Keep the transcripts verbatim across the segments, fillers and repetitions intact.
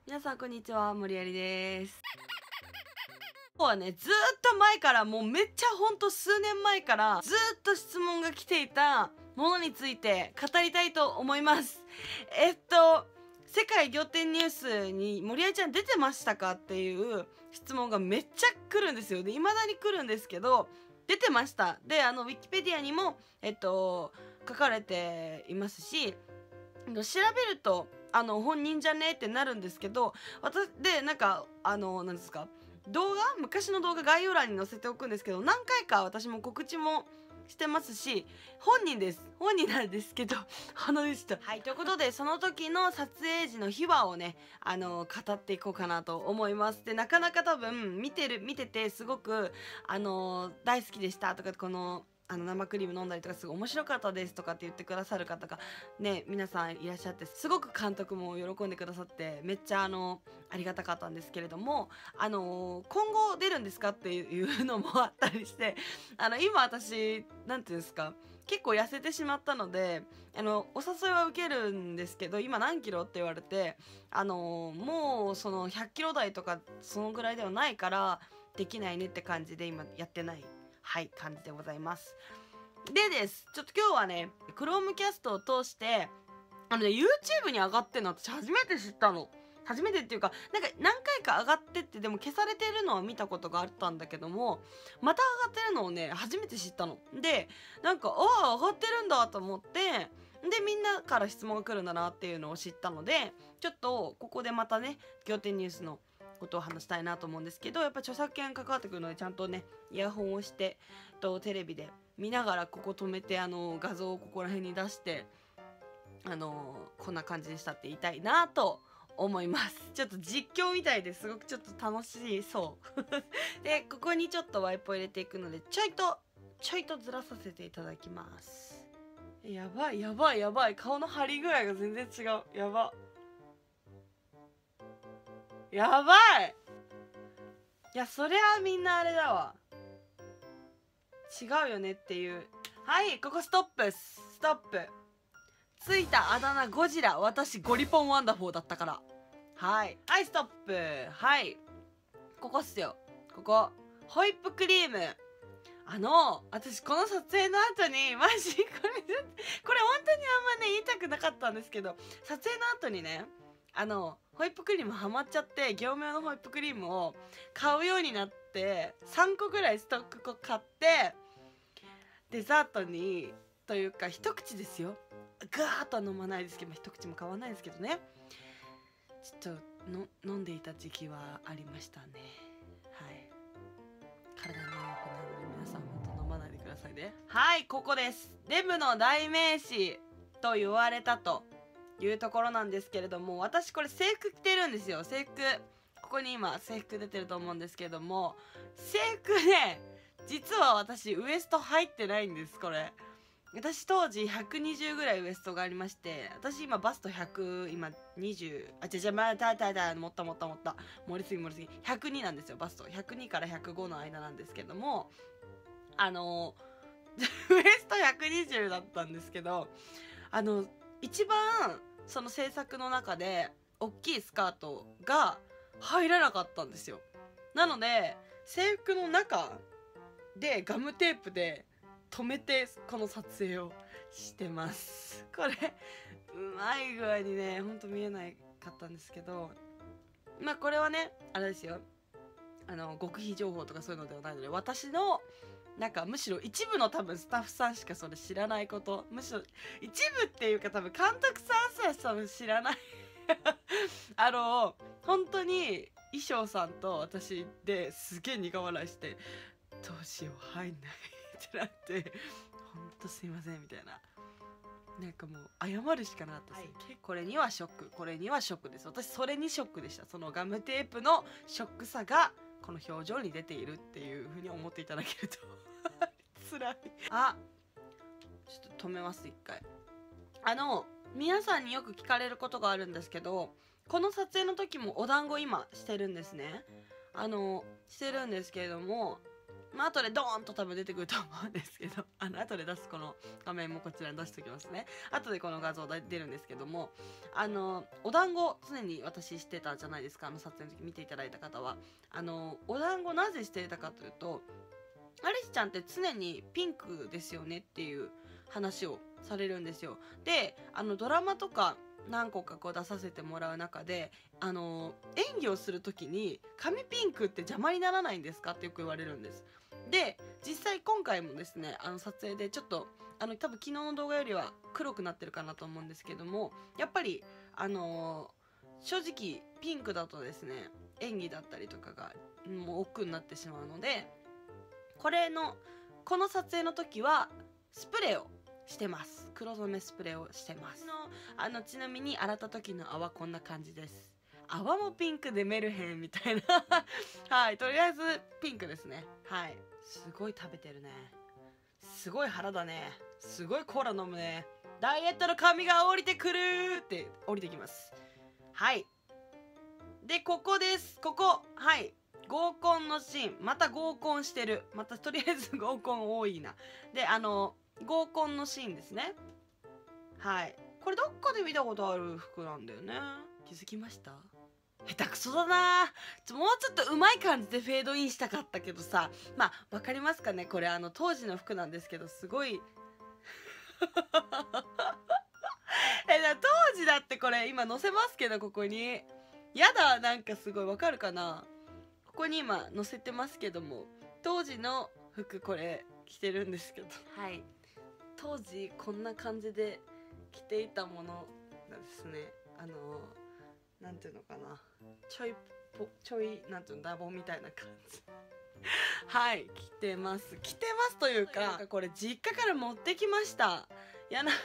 皆さんこんにちは、森やりです。今日はね、ずーっと前からもうめっちゃほんと数年前からずーっと質問が来ていたものについて語りたいと思います。えっと世界仰天ニュースに森やりちゃん出てましたかっていう質問がめっちゃ来るんですよ。で、未だに来るんですけど、出てました。で、あのウィキペディアにもえっと書かれていますし、調べるとあの本人じゃねってなるんですけど、私でなんかあのなんですか、動画昔の動画概要欄に載せておくんですけど、何回か私も告知もしてますし、本人です本人なんですけど鼻でした。はい、ということでその時の撮影時の秘話をね、あの語っていこうかなと思います。で、なかなか多分見てる見ててすごくあの大好きでしたとか、このあの生クリーム飲んだりとかすごい面白かったですとかって言ってくださる方がね、皆さんいらっしゃって、すごく監督も喜んでくださってめっちゃあのありがたかったんですけれども、あの今後出るんですかっていうのもあったりして、あの今私なんていうんですか、結構痩せてしまったので、あのお誘いは受けるんですけど、今何キロって言われて、あのもうそのひゃっキロ台とかそのぐらいではないからできないねって感じで今やってない、はい、感じでございます。でです、ちょっと今日はね、Chromecast を通してあのね、YouTube に上がってんの私初めて知ったの。初めてっていうか、なんか何回か上がってって、でも消されてるのは見たことがあったんだけども、また上がってるのをね初めて知ったので、なんかああ上がってるんだと思って、でみんなから質問が来るんだなっていうのを知ったので、ちょっとここでまたね仰天ニュースのことを話したいなと思うんですけど、やっぱ著作権関わってくるのでちゃんとねイヤホンをしてとテレビで見ながらここ止めて、あの画像をここら辺に出して、あのこんな感じでしたって言いたいなと思います。ちょっと実況みたいですごくちょっと楽しそうで、ここにちょっとワイプを入れていくので、ちょいとちょいとずらさせていただきます。やばいやばいやばい、顔の張り具合が全然違う。やばやばい。いや、そりゃみんなあれだわ、違うよねっていう。はい、ここストップストップ。ついたあだ名ゴジラ、私ゴリポンワンダフォーだったから。はいはい、ストップ。はい、ここっすよ、ここホイップクリーム。あの私この撮影の後にマジこれこれ本当にあんまね言いたくなかったんですけど、撮影の後にね、あのホイップクリームハマっちゃって、業務用のホイップクリームを買うようになって、さんこぐらいストック買って、デザートにというか一口ですよ、ガーッとは飲まないですけど、一口も買わないですけどね、ちょっとの飲んでいた時期はありましたね。はい、体に良くなるので皆さん本当飲まないでくださいね。はい、ここです。デブの代名詞と言われたというところなんですけれども、私これ制服着てるんですよ。制服、ここに今制服出てると思うんですけれども、制服ね、実は私ウエスト入ってないんです。これ私当時ひゃくにじゅうぐらいウエストがありまして、私今バストひゃく、今にじゅう、あ、じゃじゃまたたたもったもったもった盛りすぎ盛りすぎ、ひゃくになんですよ。バストひゃくにからひゃくごの間なんですけども、あのウエストひゃくにじゅうだったんですけど、あの一番その制作の中で大きいスカートが入らなかったんですよ。なので制服の中でガムテープで止めてこの撮影をしてます。これうまい具合にねほんと見えないかったんですけど、まあこれはねあれですよ、あの極秘情報とかそういうのではないので、私のなんかむしろ一部の多分スタッフさんしかそれ知らないこと、むしろ一部っていうか多分監督さんさえ多分知らないあの本当に衣装さんと私ですげえ苦笑いして、どうしよう入んないってなって、ほんとすいませんみたいな、なんかもう謝るしかなかったです、はい、これにはショック、これにはショックです。私それにショックでした。そのガムテープのショックさがこの表情に出ているっていう風に思っていただけると辛い。あ、ちょっと止めます、一回。あの皆さんによく聞かれることがあるんですけど、この撮影の時もお団子今してるんですね。あのしてるんですけれども、 まあ後でドーンと多分出てくると思うんですけど、あの後で出すこの画面もこちらに出しておきますね。後でこの画像出るんですけども、あのお団子常に私してたじゃないですか。あの撮影の時見ていただいた方は、あのお団子なぜしていたかというと、アリスちゃんって常にピンクですよねっていう話をされるんですよ。で、あのドラマとか何個かこう出させてもらう中で、あの演技をする時に髪ピンクって邪魔にならないんですかってよく言われるんです。で、実際今回もですね、あの撮影でちょっとあの多分昨日の動画よりは黒くなってるかなと思うんですけども、やっぱりあのー、正直ピンクだとですね、演技だったりとかがもう億劫になってしまうので、これのこの撮影の時はスプレーをしてます。黒染めスプレーをしてます。のあのちなみに洗った時の泡こんな感じです。泡もピンクでメルヘンみたいなはい、とりあえずピンクですね。はい、すごい食べてるね。すごい腹だね。すごいコーラ飲むね。ダイエットの髪が降りてくるって降りてきます。はい、でここです。ここ、はい、合コンのシーン。また合コンしてる。またとりあえず合コン多いな。で、あの合コンのシーンですね。はい、これどっかで見たことある服なんだよね。気づきました？下手くそだな。ちょもうちょっとうまい感じでフェードインしたかったけどさ、まあわかりますかね、これあの当時の服なんですけど、すごいえだ当時だって、これ今載せますけど、ここにやだ、なんかすごいわかるかな、ここに今載せてますけども、当時の服これ着てるんですけど、はい、当時こんな感じで着ていたものがですね、あのなんていうのかな、ちょいぽちょいなんていうの、ダボみたいな感じはい着てます着てますというか、これ実家から持ってきました。やな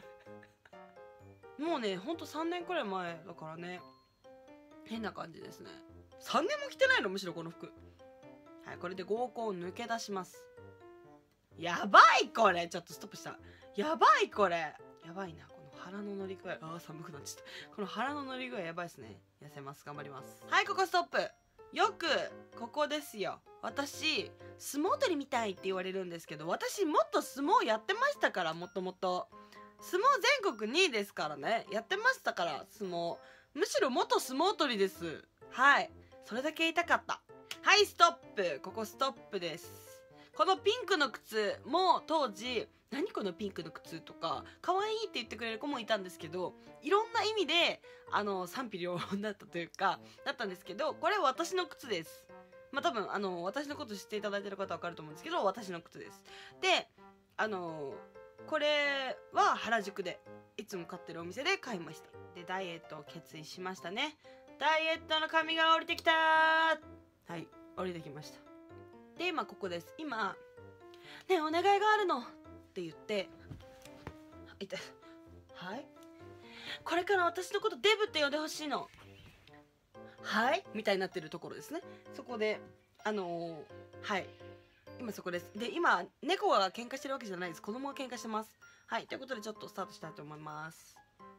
もうね、ほんとさんねんくらい前だからね、変な感じですね。さんねんも着てないの、むしろこの服。はい、これで合コンを抜け出します。やばいこれ、ちょっとストップした。やばいこれ、やばいな、この腹の乗り具合。あー寒くなっちゃった。この腹の乗り具合やばいですね。痩せます、頑張ります。はい、ここストップ。よくここですよ。私相撲取りみたいって言われるんですけど、私もっと相撲やってましたから。もともと相撲全国にいですからね、やってましたから。相撲、むしろ元相撲取りです。はい、それだけ言いたかった。はい、ストップ。ここストップです。このピンクの靴も当時、何このピンクの靴とか可愛いって言ってくれる子もいたんですけど、いろんな意味であの賛否両論だったというかだったんですけど、これは私の靴です。まあ多分あの私のこと知っていただいてる方は分かると思うんですけど、私の靴です。で、あのこれは原宿でいつも買ってるお店で買いました。でダイエットを決意しましたね。ダイエットの髪が降りてきたー。はい、降りてきました。で今ここです。今ね、お願いがあるのって言って、いた、はい、これから私のことデブって呼んでほしいの、はいみたいになってるところですね。そこであのー、はい今そこです。で今猫が喧嘩してるわけじゃないです。子供が喧嘩してます。はい、ということでちょっとスタートしたいと思います。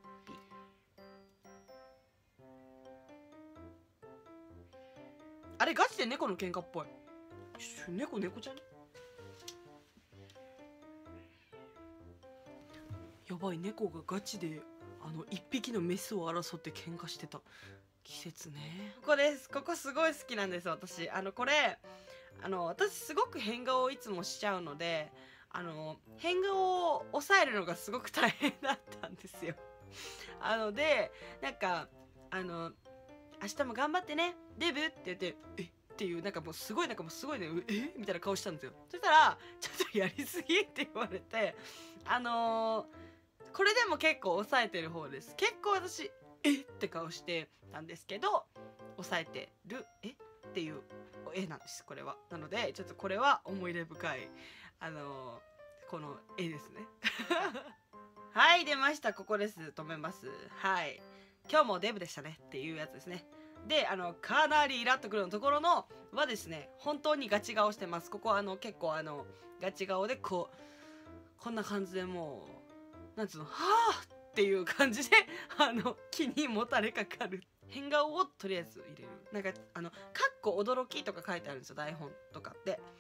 あれガチで猫の喧嘩っぽい。猫猫ちゃんやばい、猫がガチであの一匹のメスを争って喧嘩してた季節ね。ここです。ここすごい好きなんです私。あのこれあの私すごく変顔をいつもしちゃうので、あの変顔を抑えるのがすごく大変だったんですよあのでなんかあの明日も頑張ってねデブって言って、えっていう、なんかもうすごいなんかもうすごいね、えみたいな顔したんですよ。そしたらちょっとやりすぎって言われて、あのー、これでも結構抑えてる方です。結構私えって顔してたんですけど、抑えてるえっていう絵なんです、これは。なのでちょっとこれは思い出深いあのー、この絵ですねはい出ました。ここです。止めます。はい、今日もデブでしたねっていうやつですね。であのかなりイラっとくるのところのはですね、本当にガチ顔してます。ここはあの結構あのガチ顔でこうこんな感じで、もうなんつうの、はあっていう感じであの気にもたれかかる変顔をとりあえず入れる。なんかあの「かっこ驚き」とか書いてあるんですよ、台本とかって。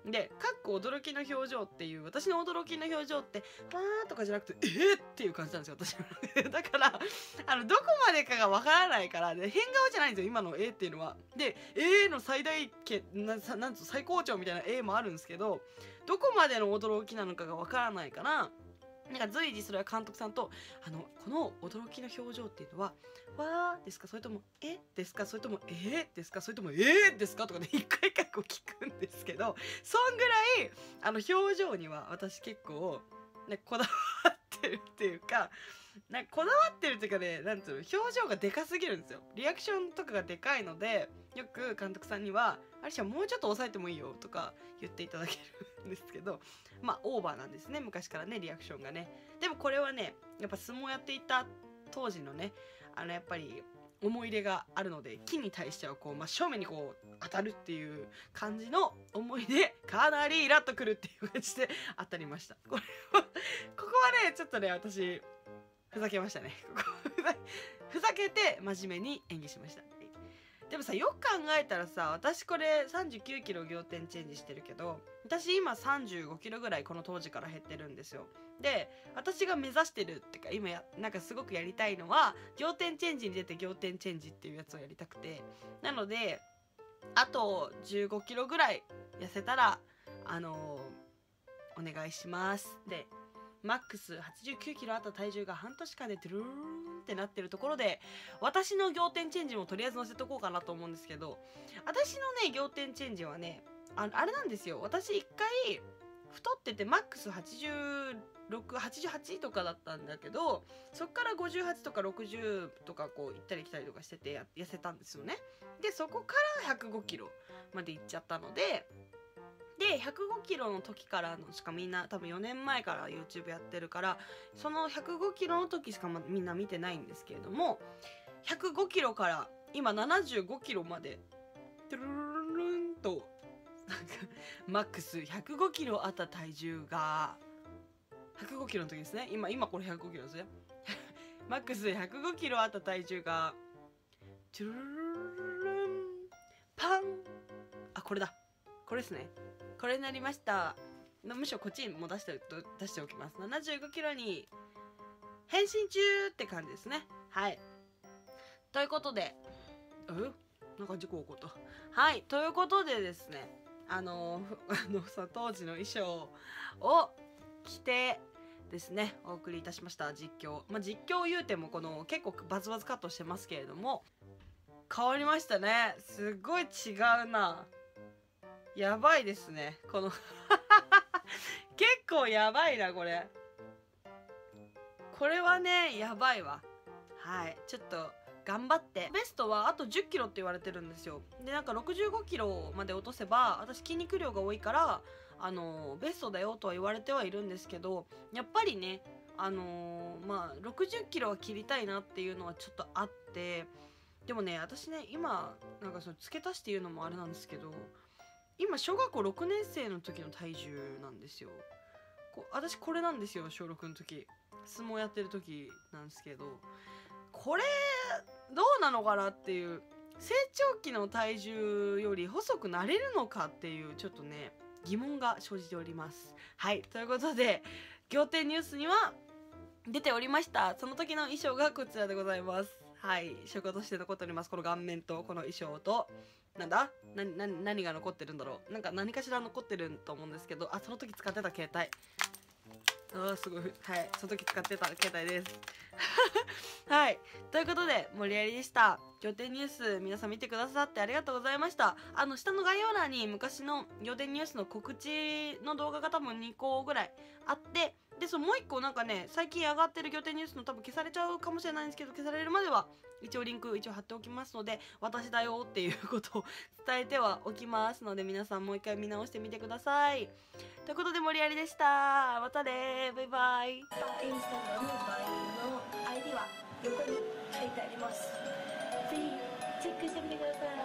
でかっこ驚きの表情っていう、私の驚きの表情ってわーとかじゃなくてえーっていう感じなんですよ私だからあのどこまでかがわからないから、で変顔じゃないんですよ今のえーっていうのは。でえーの最大けななんと最高潮みたいなえーもあるんですけど、どこまでの驚きなのかがわからないから、なんか随時それは監督さんとあのこの驚きの表情っていうのはわーですか、それともえですか、それともえーですか、それともえーですかとかね、一回一回こう聞くんですけど、そんぐらいあの表情には私結構ねこだわってるっていうか、なんかこだわってるっていうかね、なんていうの、表情がでかすぎるんですよ。リアクションとかがでかいので、よく監督さんには「あれしゃもうちょっと抑えてもいいよ」とか言っていただけるんですけど、まあオーバーなんですね、昔からねリアクションがね。でもこれはねやっぱ相撲やっていた当時のね、あのやっぱり思い入れがあるので、木に対してはこう真正面にこう当たるっていう感じの思いでかなりイラッとくるっていう感じで当たりました。これはここはねちょっとね私ふざけましたね。ここふざけて真面目に演技しました。でもさ、よく考えたらさ、私これさんじゅうきゅうキロ仰天チェンジしてるけど、私今さんじゅうごキロぐらいこの当時から減ってるんですよ。で私が目指してるっていうか今やなんかすごくやりたいのは、仰天チェンジに出て仰天チェンジっていうやつをやりたくて、なのであとじゅうごキロぐらい痩せたらあのー、お願いしますで、マックスはちじゅうきゅうキロあった体重が半年間でドゥルーンってなってるところで、私の仰天チェンジもとりあえず載せとこうかなと思うんですけど、私のね仰天チェンジはね あ, あれなんですよ。私一回太っててマックスはちじゅうろく、はちじゅうはちとかだったんだけど、そっからごじゅうはちとかろくじゅうとかこう行ったり来たりとかしてて痩せたんですよね。でそこからひゃくごキロまで行っちゃったので、でひゃくごキロの時からのしかみんな多分よねんまえから YouTube やってるから、そのひゃくごキロの時しかみんな見てないんですけれども、ひゃくごキロから今ななじゅうごキロまでトゥルルルンとマックスひゃくごキロあった体重がひゃくごキロの時ですね。今今これひゃくごキロですねマックスひゃくごキロあった体重がトゥルルルルンパン、あこれだ、これですね、これになりました。むしろこっちにも出して出しておきます。ななじゅうごキロに変身中って感じですね。はい、ということで、えなんか事故起こった。はいということでですね、あのあのさ当時の衣装を着てですねお送りいたしました実況。まあ実況言うてもこの結構バズバズカットしてますけれども、変わりましたね。すごい違うな、やばいですねこの結構やばいなこれ。これはねやばいわ。はい、ちょっと頑張って、ベストはあとじゅっキロって言われてるんですよ。でなんかろくじゅうごキロまで落とせば、私筋肉量が多いからあのベストだよとは言われてはいるんですけど、やっぱりねあのー、まあろくじゅっキロは切りたいなっていうのはちょっとあって、でもね私ね今なんかその付け足して言うのもあれなんですけど、今小学校ろくねん生の時の体重なんですよ。こ私これなんですよ、小ろくの時相撲やってる時なんですけど、これどうなのかなっていう、成長期の体重より細くなれるのかっていうちょっとね疑問が生じております。はいということで仰天ニュースには出ておりましたその時の衣装がこちらでございます。はい証拠として残っております。この顔面とこの衣装となんだなな何が残ってるんだろう、なんか何かしら残ってると思うんですけど、あその時使ってた携帯、あーすごい、はいその時使ってた携帯ですはいということで盛り上がりでした。仰天ニュース皆さん見てくださってありがとうございました。あの下の概要欄に昔の仰天ニュースの告知の動画が多分にこぐらいあって、でそのもういっこなんかね最近上がってる仰天ニュースの多分消されちゃうかもしれないんですけど、消されるまでは一応リンク一応貼っておきますので、私だよっていうことを伝えてはおきますので、皆さんもう一回見直してみてください。ということで森有でした。またねバイバイ。インスタグラム バイの アイディー は横に書いてあります。ぜひチェックしてみてください。